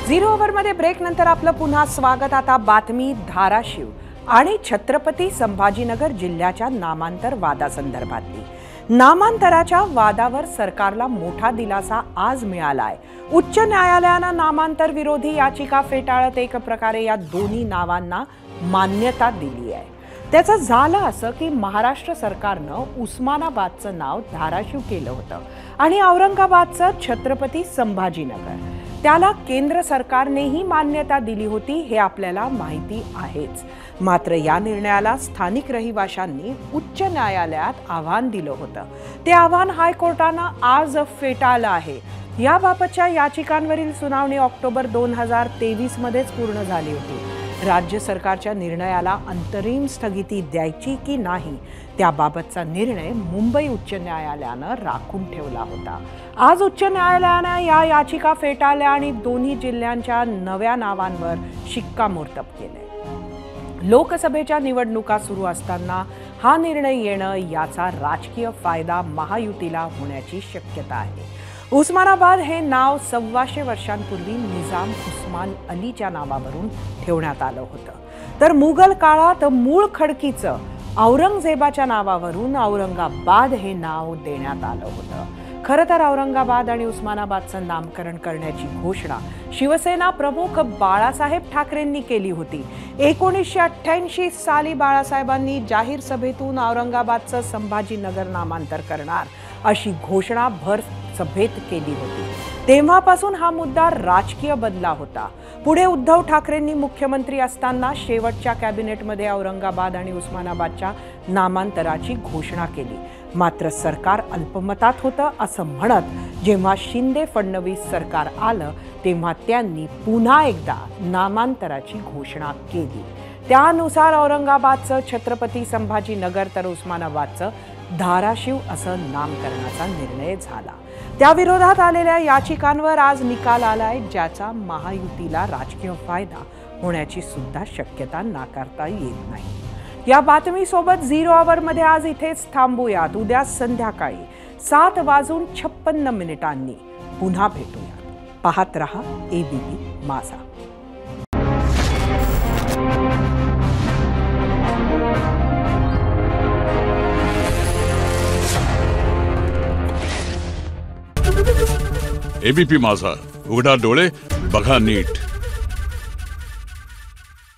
Zero ओव्हरमध्ये break नंतर आपलं पुन्हा स्वागत। आता बातमी धाराशिव आणि छत्रपती संभाजीनगर जिल्ह्याच्या नामांतर वादासंदर्भातली। नामांतराच्या वादावर सरकारला मोठा दिलासा आज मिळालाय। उच्च न्यायालयाने नामांतर विरोधी याचिका फेटाळत एक प्रकारे या दोन्ही नावांना मान्यता दिली आहे। त्याचं झालं असं की महाराष्ट्र सरकारनं उस्मानाबादचं नाव धाराशिव केलं होतं आणि औरंगाबादचं छत्रपती संभाजीनगर। त्याला केंद्र सरकारनेही मान्यता दिली होती हे आपल्याला माहिती आहेच। मात्र या निर्णयाला स्थानिक रहिवाशांनी उच्च न्यायालयात आव्हान दिलं होतं। ते आव्हान हायकोर्टानं आज फेटाळलं आहे। याबाबतच्या याचिकांवरील सुनावणी ऑक्टोबर 2023 मध्येच पूर्ण झाली होती। राज्य सरकारच्या निर्णयाला अंतरिम स्थगिती द्यायची की नाही त्याबाबतचा निर्णय मुंबई उच्च न्यायालयानं राखून ठेवला होता। आज उच्च न्यायालयानं या याचिका फेटाळल्या आणि दोन्ही जिल्ह्यांच्या नव्या नावांवर शिक्कामोर्तब केले। लोकसभेच्या निवडणुका सुरू असताना हा निर्णय येणं याचा राजकीय फायदा महायुतीला होण्याची शक्यता आहे। उस्मानाबाद हे नाव 125 वर्षांपूर्वी निजाम उस्मान अलीच्या नावावरून ठेवण्यात आलं होतं, तर मुघल काळात मूळ खडकीचं औरंगजेबाच्या नावावरून औरंगाबाद हे नाव देण्यात आलं होतं। खरं तर औरंगाबाद आणि उस्मानाबादचं नामकरण करण्याची घोषणा शिवसेना प्रमुख बाळासाहेब ठाकरेंनी केली होती। 1988 साली बाळासाहेबांनी जाहीर सभेतून औरंगाबादचं संभाजीनगर नामांतर करणार अशी घोषणा भर सभेत केली होती। तेव्हापासून हा मुद्दा राजकीय बनला होता। पुढे उद्धव ठाकरेंनी मुख्यमंत्री असताना शेवटच्या कॅबिनेटमध्ये औरंगाबाद आणि उस्मानाबादच्या नामांतराची घोषणा केली। मात्र सरकार अल्पमतात होतं असं म्हणत जेव्हा शिंदे फडणवीस सरकार आलं तेव्हा त्यांनी पुन्हा एकदा नामांतराची घोषणा केली। त्यानुसार औरंगाबादचं छत्रपती संभाजीनगर तर उस्मानाबादचं धाराशिव असं नामकरणाचा निर्णय झाला। त्या विरोधात आलेल्या याचिकांवर आज निकाल आलाय, ज्याचा महायुतीला राजकीय फायदा होण्याची सुद्धा शक्यता नाकारता येत नाही। या बातमीसोबत झिरो आवरमध्ये आज इथेच थांबूयात। उद्या संध्याकाळी 7:56 पुन्हा भेटूयात। पाहत रहा एबीपी माझा। एबीपी माझा, उघडा डोळे बघा नीट।